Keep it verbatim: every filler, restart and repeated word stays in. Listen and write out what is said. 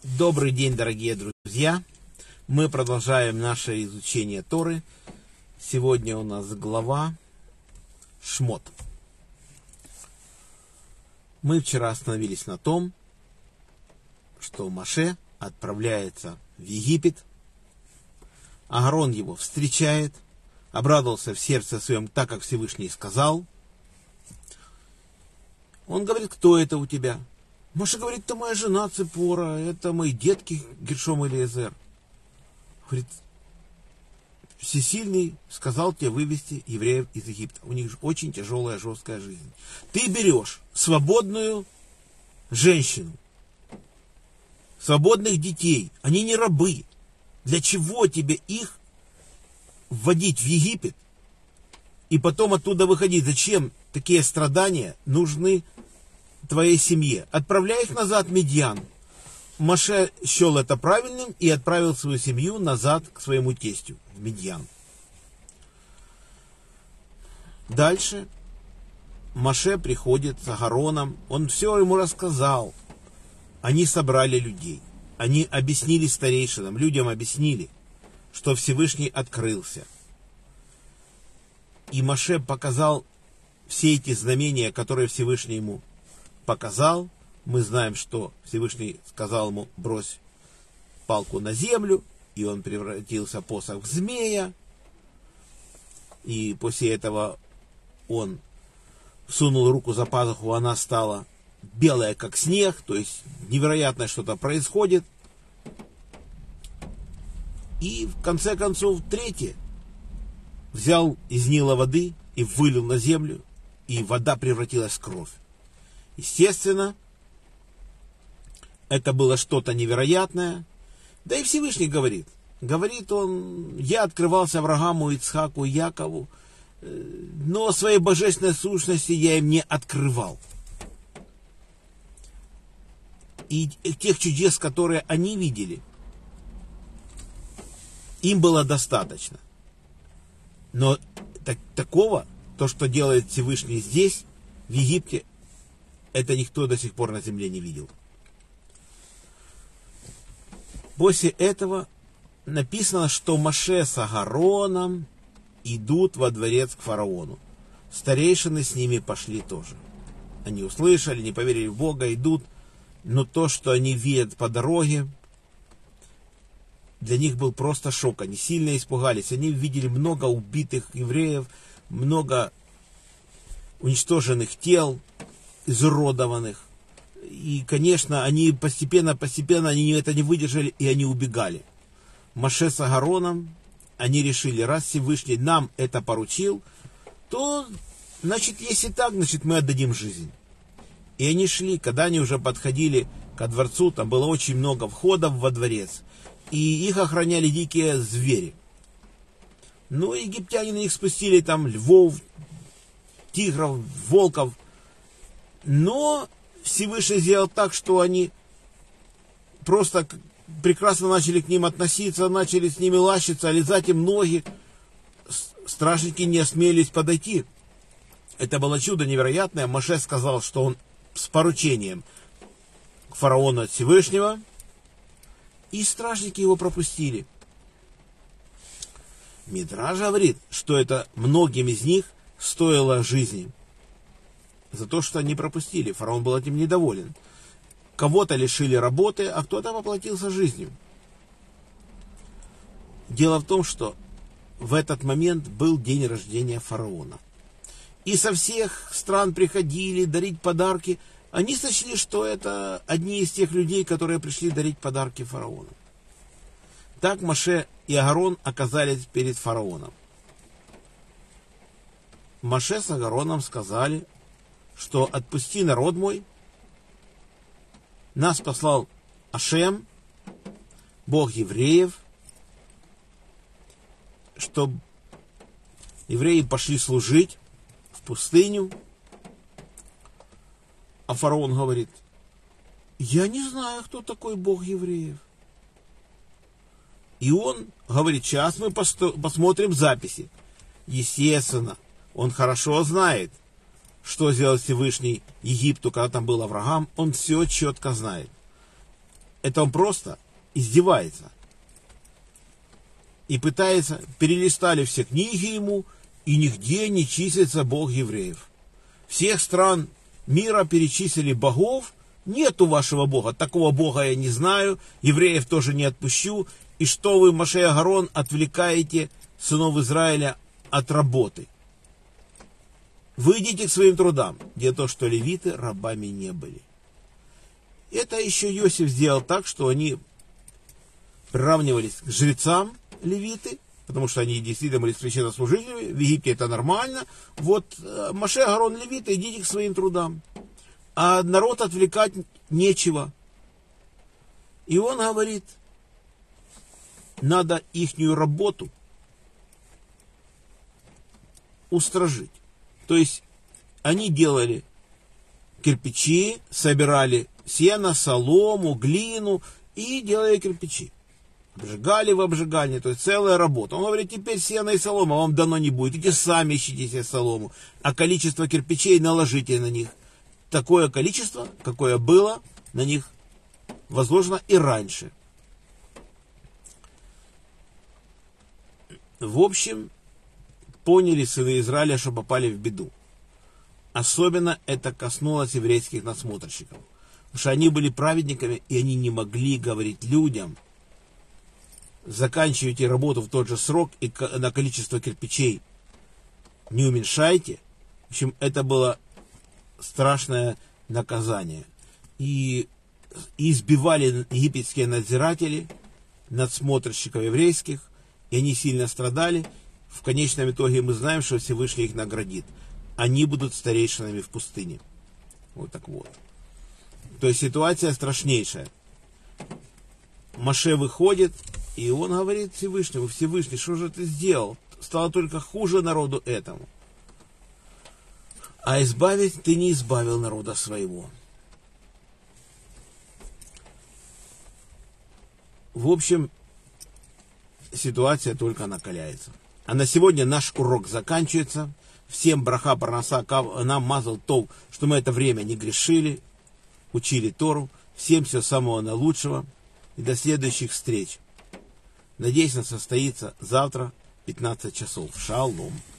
Добрый день, дорогие друзья! Мы продолжаем наше изучение Торы. Сегодня у нас глава Шмот. Мы вчера остановились на том, что Моше отправляется в Египет. Аарон его встречает, обрадовался в сердце своем, так как Всевышний сказал. Он говорит: кто это у тебя? Моше говорит: это моя жена Ципора, это мои детки Гершом и Элиэзер. Говорит: Всесильный сказал тебе вывести евреев из Египта. У них очень тяжелая, жесткая жизнь. Ты берешь свободную женщину, свободных детей, они не рабы. Для чего тебе их вводить в Египет и потом оттуда выходить? Зачем такие страдания нужны твоей семье? Отправляй их назад в Медьян. Моше счел это правильным и отправил свою семью назад к своему тестю в Медьян. Дальше Моше приходит с Аароном, он все ему рассказал. Они собрали людей, они объяснили старейшинам, людям объяснили, что Всевышний открылся. И Моше показал все эти знамения, которые Всевышний ему показал. Мы знаем, что Всевышний сказал ему: брось палку на землю, и он превратился в посох в змея. И после этого он сунул руку за пазуху, она стала белая, как снег, то есть невероятное что-то происходит. И в конце концов третье: взял из Нила воды и вылил на землю, и вода превратилась в кровь. Естественно, это было что-то невероятное. Да и Всевышний говорит. Говорит он: я открывался Аврааму, Ицхаку и Якову, но своей божественной сущности я им не открывал. И тех чудес, которые они видели, им было достаточно. Но так, такого, то, что делает Всевышний здесь, в Египте, это никто до сих пор на земле не видел. После этого написано, что Моше с Аароном идут во дворец к фараону. Старейшины с ними пошли тоже. Они услышали, не поверили в Бога, идут. Но то, что они видят по дороге, для них был просто шок. Они сильно испугались. Они видели много убитых евреев, много уничтоженных тел, изуродованных. И, конечно, они постепенно-постепенно они это не выдержали, и они убегали. Моше с Аароном, они решили: раз Всевышний нам это поручил, то, значит, если так, значит, мы отдадим жизнь. И они шли. Когда они уже подходили ко дворцу, там было очень много входов во дворец, и их охраняли дикие звери. Ну, египтяне на них спустили там львов, тигров, волков. Но Всевышний сделал так, что они просто прекрасно начали к ним относиться, начали с ними лащиться, лизать им ноги. Стражники не осмелились подойти. Это было чудо невероятное. Моше сказал, что он с поручением к фараону от Всевышнего, и стражники его пропустили. Мидраш говорит, что это многим из них стоило жизни за то, что они пропустили. Фараон был этим недоволен. Кого-то лишили работы, а кто-то поплатился жизнью. Дело в том, что в этот момент был день рождения фараона. И со всех стран приходили дарить подарки. Они сочли, что это одни из тех людей, которые пришли дарить подарки фараону. Так Моше и Аарон оказались перед фараоном. Моше с Аароном сказали, что отпусти народ мой. Нас послал Ашем, Бог евреев, чтобы евреи пошли служить в пустыню. А фараон говорит: я не знаю, кто такой Бог евреев. И он говорит: сейчас мы посмотрим записи. Естественно, он хорошо знает, что сделал Всевышний Египту, когда там был Авраам. Он все четко знает. Это он просто издевается. И пытается, перелистали все книги ему, и нигде не числится Бог евреев. Всех стран мира перечислили богов. Нету вашего Бога. Такого Бога я не знаю. Евреев тоже не отпущу. И что вы, Моше и Аарон, отвлекаете сынов Израиля от работы? Вы идите к своим трудам. Дело в том, что левиты рабами не были. Это еще Иосиф сделал так, что они приравнивались к жрецам левиты, потому что они действительно были священнослужителями. В Египте это нормально. Вот Моше и Аарон левиты, идите к своим трудам. А народ отвлекать нечего. И он говорит, надо ихнюю работу устражить. То есть они делали кирпичи, собирали сено, солому, глину и делали кирпичи. Обжигали в обжигальне, то есть целая работа. Он говорит, теперь сено и солома вам дано не будет. Идите сами ищите себе солому. А количество кирпичей наложите на них. Такое количество, какое было на них возложено и раньше. В общем, поняли сыны Израиля, что попали в беду. Особенно это коснулось еврейских надсмотрщиков. Потому что они были праведниками, и они не могли говорить людям, заканчивайте работу в тот же срок и на количество кирпичей не уменьшайте. В общем, это было страшное наказание. И, и избивали египетские надзиратели, надсмотрщиков еврейских, и они сильно страдали. В конечном итоге мы знаем, что Всевышний их наградит. Они будут старейшинами в пустыне. Вот так вот. То есть ситуация страшнейшая. Моше выходит, и он говорит Всевышнему, Всевышний, что же ты сделал? Стало только хуже народу этому. А избавить ты не избавил народа своего. В общем, ситуация только накаляется. А на сегодня наш урок заканчивается. Всем браха парнаса нам мазал то, что мы это время не грешили, учили Тору. Всем всего самого наилучшего. И до следующих встреч. Надеюсь, она состоится завтра в пятнадцать часов. Шалом.